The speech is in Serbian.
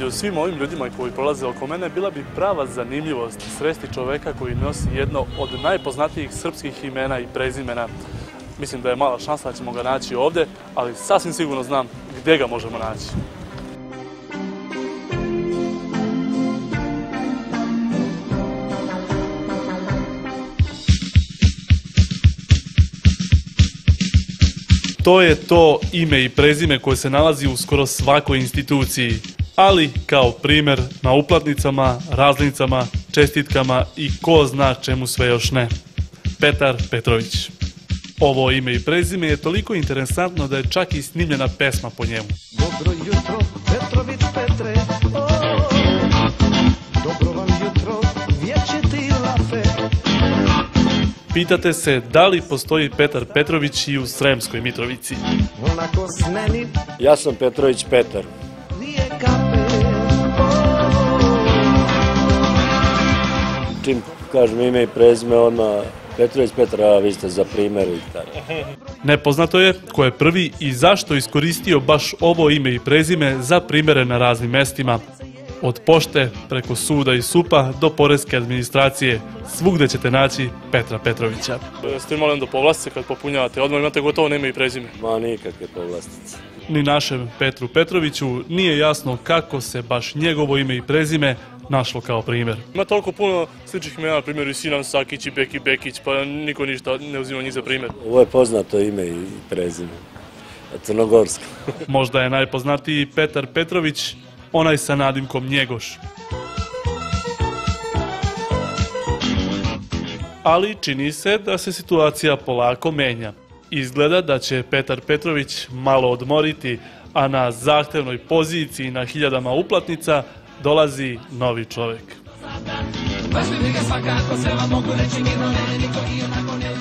među svim ovim ljudima koji prolaze oko mene bila bi prava zanimljivost sresti čoveka koji nosi jedno od najpoznatijih srpskih imena i prezimena. Mislim da je mala šansa da ćemo ga naći ovde, ali sasvim sigurno znam gdje ga možemo naći. To je to ime i prezime koje se nalazi u skoro svakoj instituciji, ali kao primjer na uplatnicama, razglednicama, čestitkama i ko zna čemu sve još ne. Petar Petrović. Ovo ime i prezime je toliko interesantno da je čak i snimljena pesma po njemu. Dobro jutro, Petrović Petre, dobro vam jutro, vječiti lafe. Pitate se da li postoji Petar Petrović i u Sremskoj Mitrovici. Onako s meni Ja sam Petrović Petar. nije kape. Čim kažem ime i prezime, odmah Petrović Petar, a vi ste za primjer i tako. Nepoznato je ko je prvi i zašto iskoristio baš ovo ime i prezime za primjere na raznim mestima. Od pošte, preko suda i SUP-a do poreske administracije, svugde ćete naći Petra Petrovića. Jeste imali onda povlastice kad popunjavate, odmah imate gotovo ime i prezime? Ma nikakve povlastice. Ni našem Petru Petroviću nije jasno kako se baš njegovo ime i prezime našlo kao primjer. Ima toliko puno sličnih imena, na primjer i Sinan Sakić i Beki Bekić, pa niko ništa ne uzima njih za primjer. Ovo je poznato ime i prezime. Crnogorsko. Možda je najpoznatiji Petar Petrović, onaj sa nadimkom Njegoš. Ali čini se da se situacija polako menja. Izgleda da će Petar Petrović malo odmoriti, a na zahtevnoj poziciji na hiljadama uplatnica dolazi novi čovjek. Baš mi briga svakako, sve vam mogu reći, mirno ne, niko i onako ne.